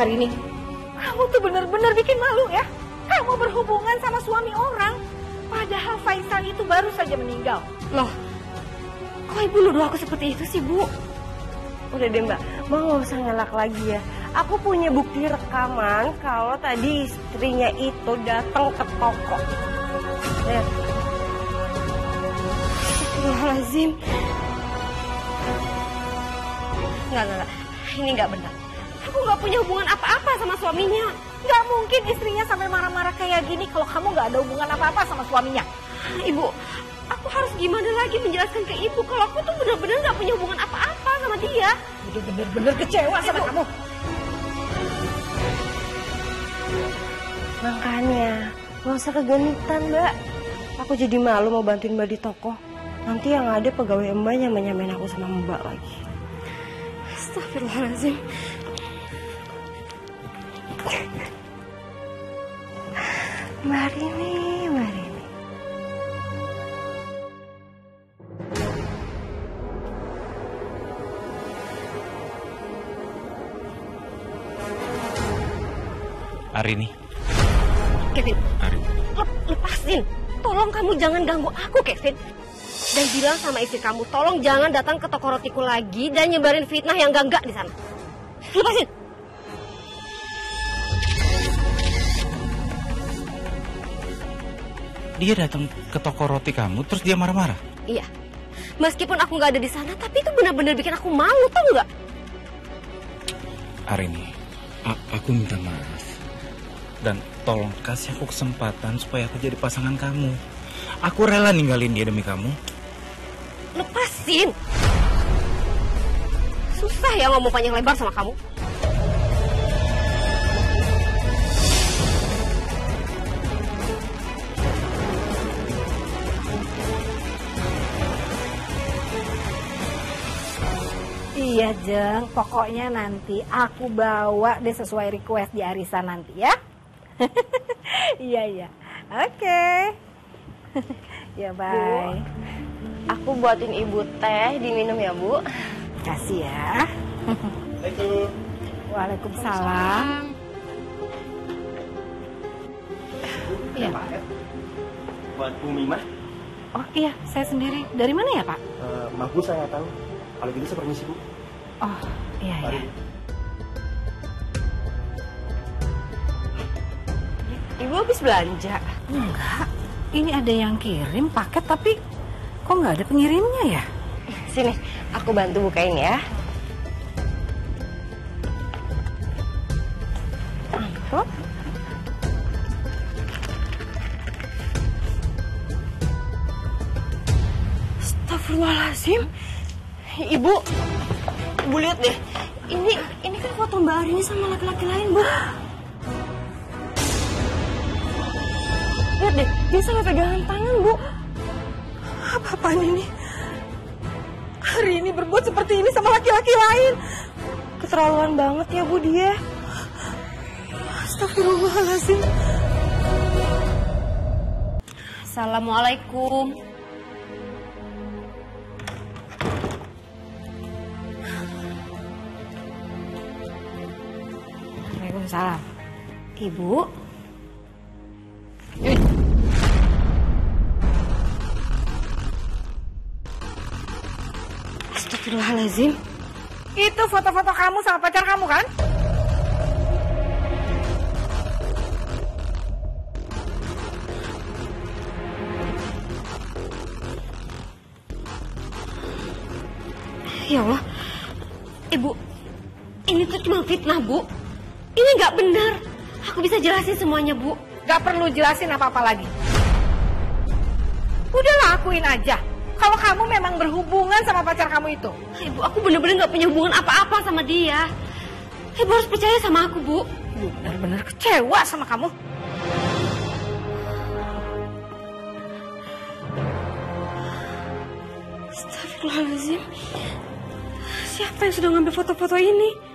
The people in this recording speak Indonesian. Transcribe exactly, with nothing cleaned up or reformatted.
hari ini. Kamu tuh bener-bener bikin malu ya. Kamu berhubungan sama suami orang. Padahal Faisal itu baru saja meninggal. Loh, kok ibu nuduh aku seperti itu sih, Bu? Udah deh Mbak, Mbak nggak usah ngelak lagi ya. Aku punya bukti rekaman kalau tadi istrinya itu datang ke toko. Lihat. Astagfirullahaladzim. Enggak, enggak, enggak. Ini nggak benar. Aku nggak punya hubungan apa-apa sama suaminya. Gak mungkin istrinya sampai marah-marah kayak gini kalau kamu gak ada hubungan apa-apa sama suaminya. Ibu, aku harus gimana lagi menjelaskan ke ibu kalau aku tuh benar-benar gak punya hubungan apa-apa sama dia. Udah bener-bener kecewa sama kamu. Makanya, gak usah kegenitan Mbak. Aku jadi malu mau bantuin Mbak di toko. Nanti yang ada pegawai Mbak nyamain-nyamain aku sama Mbak lagi. Astagfirullahaladzim. Mbak Rini, Mbak Rini. Arini. Kevin. Arini. Lep, lepasin. Tolong kamu jangan ganggu aku, Kevin. Dan bilang sama istri kamu, tolong jangan datang ke toko rotiku lagi dan nyebarin fitnah yang enggak-enggak di sana. Lepasin. Dia datang ke toko roti kamu, terus dia marah-marah? Iya. Meskipun aku nggak ada di sana, tapi itu benar-benar bikin aku malu, tau nggak? Arini, aku minta maaf. Dan tolong kasih aku kesempatan supaya aku jadi pasangan kamu. Aku rela ninggalin dia demi kamu. Lepasin. Susah ya ngomong panjang lebar sama kamu. Iya Jeng, pokoknya nanti aku bawa deh sesuai request di arisan nanti ya. Iya iya, oke. Ya bye. Bu, aku buatin ibu teh diminum ya Bu. Kasih ya. Assalamualaikum. Waalaikumsalam. Iya. Buat Bu Mimah. Oh iya, saya sendiri. Dari mana ya Pak? Uh, maaf Bu, saya nggak tahu. Kalau gitu saya permisi Bu. Oh iya Mari. iya. Ibu habis belanja? Enggak, ini ada yang kirim paket tapi kok nggak ada pengirimnya ya? Sini, aku bantu bukain ya. Amplop. Astagfirullahaladzim. Ibu, Ibu lihat deh. Ini ini kan foto Mbak Arini sama laki-laki lain, Bu. Lihat deh, dia sampai pegangan tangan, Bu. Apa-apaan ini? Hari ini berbuat seperti ini sama laki-laki lain. Keterlaluan banget ya, Bu, dia. Astagfirullahaladzim. Assalamualaikum. Waalaikumsalam. Ibu. Astagfirullahaladzim. Itu foto-foto kamu sama pacar kamu kan? Ya Allah. Ibu, ini tuh cuma fitnah, Bu. Ini nggak benar. Aku bisa jelasin semuanya, Bu. Gak perlu jelasin apa-apa lagi. Udah lakuin aja. Kalau kamu memang berhubungan sama pacar kamu itu. Ibu, aku bener-bener nggak punya hubungan apa-apa sama dia. Ibu harus percaya sama aku, Bu. Ibu benar-benar kecewa sama kamu. Astagfirullahaladzim. Siapa yang sudah ngambil foto-foto ini?